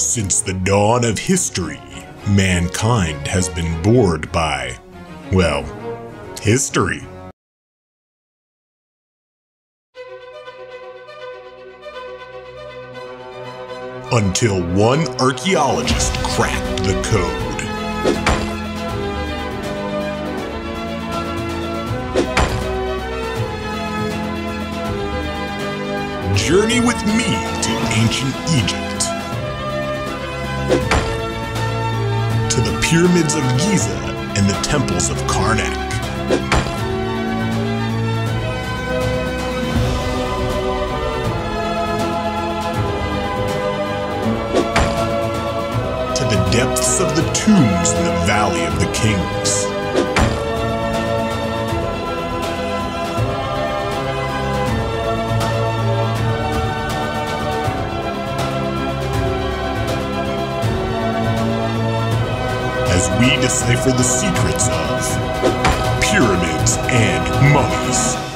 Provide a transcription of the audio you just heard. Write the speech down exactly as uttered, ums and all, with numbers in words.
Since the dawn of history, mankind has been bored by, well, history. Until one archaeologist cracked the code. Journey with me to ancient Egypt, to the pyramids of Giza and the temples of Karnak, to the depths of the tombs in the Valley of the Kings. As we decipher the secrets of pyramids and mummies.